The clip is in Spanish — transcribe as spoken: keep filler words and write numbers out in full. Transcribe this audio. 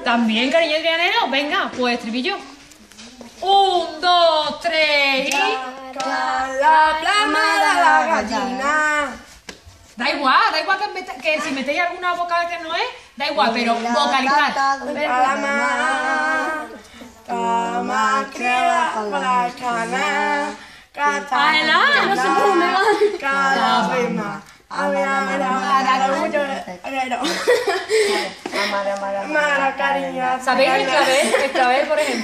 También, cariño trianero. Venga, pues estribillo. Un, dos, tres y... La plama de la gallina. Da igual, da igual que, mete, que si metéis alguna vocal que no es, da igual, pero vocalizar. Calama, calama, crema, para cana, ¡Ángela! no se pone cada vez más. A ver, a ver, a ver, mucho. Mara, cariño. ¿Sabéis el clavel? El clavel, por ejemplo.